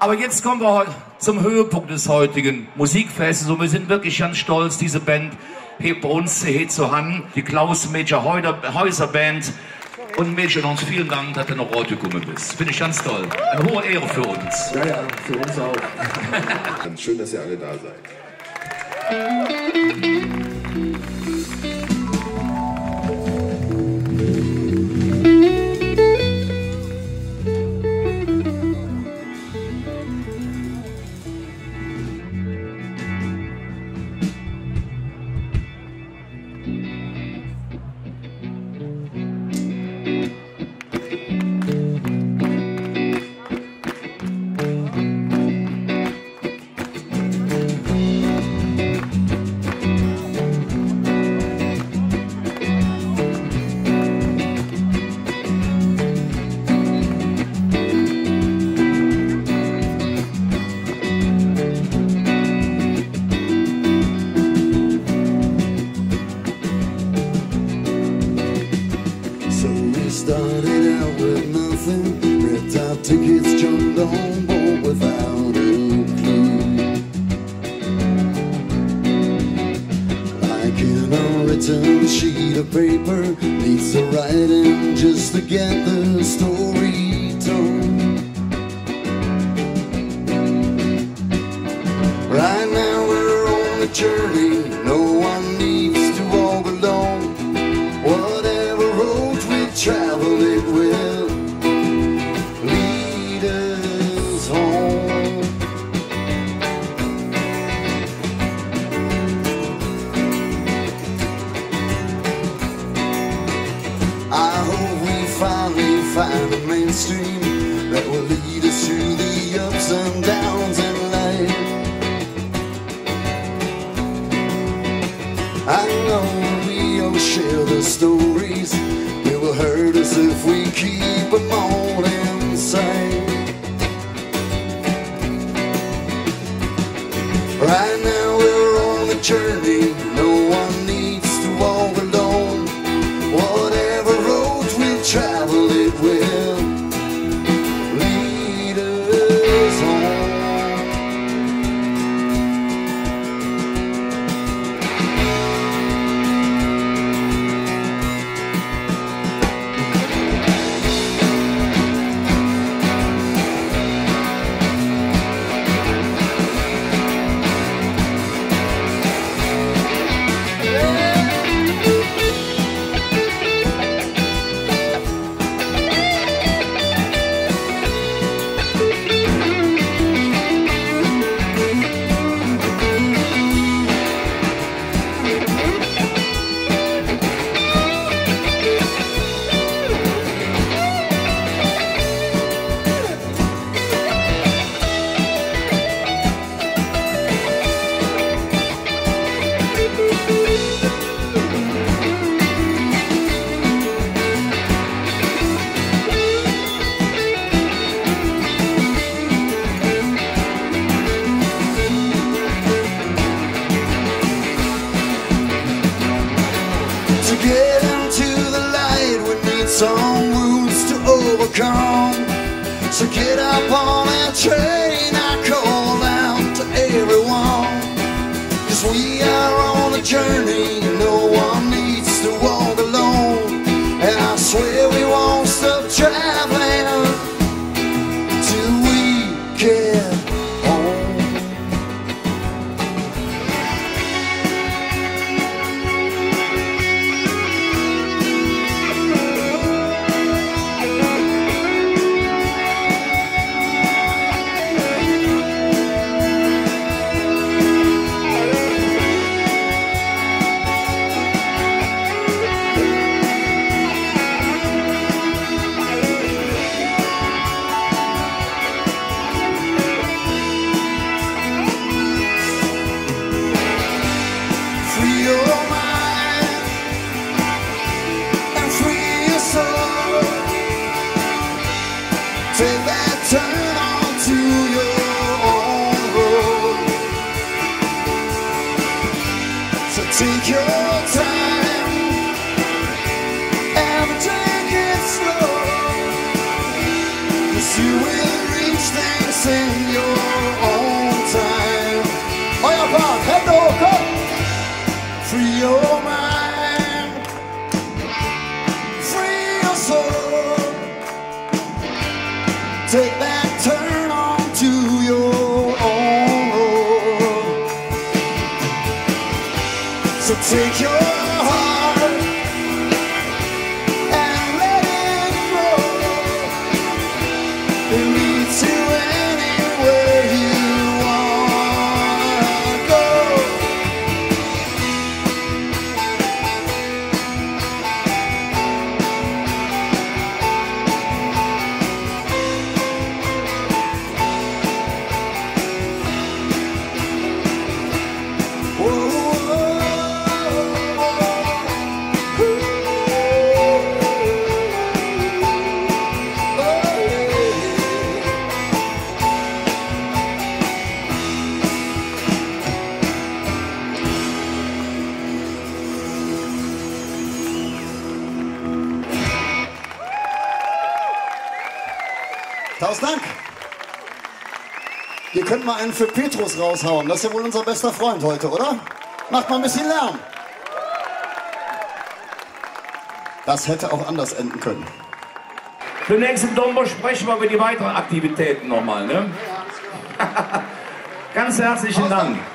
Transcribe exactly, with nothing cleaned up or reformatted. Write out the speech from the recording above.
Aber jetzt kommen wir zum Höhepunkt des heutigen Musikfestes und wir sind wirklich ganz stolz, diese Band hebt bei uns hier zur Hand, die Klaus Major Häuser Band. Und Mädchen, uns vielen Dank, dass du noch heute gekommen bist. Finde ich ganz toll. Eine hohe Ehre für uns. Ja, ja, für uns auch. Schön, dass ihr alle da seid. Started out with nothing, ripped out tickets, jumped on board without a clue. Like an unwritten sheet of paper, needs the writing just to get the story told. Right now we're on a journey, no one needs to walk alone. Whatever road we travel, it will lead us home. I hope we finally find a mainstream that will lead us through the ups and downs in life. I know we all share the stories, it will hurt us if we keep them all inside. Right now we're on a journey, no one needs to walk alone. Whatever roads we travel, it will lead us home. To get into the light, we need some roots to overcome. So get up on that train, I call out to everyone. Cause we are on a journey, no one needs to walk alone. And I swear we won't stop traveling till we get home. dance in your own time. Euer Part, Hände hoch, komm! Free your mind, free your soul. Take that turn on to your own road. So take your heart and let it grow. It leads to anywhere you wanna go. Tausend Dank. Ihr könnt mal einen für Petrus raushauen. Das ist ja wohl unser bester Freund heute, oder? Macht mal ein bisschen Lärm. Das hätte auch anders enden können. Für den nächsten Dombo sprechen wir über die weiteren Aktivitäten nochmal, ne? Ganz herzlichen Dank.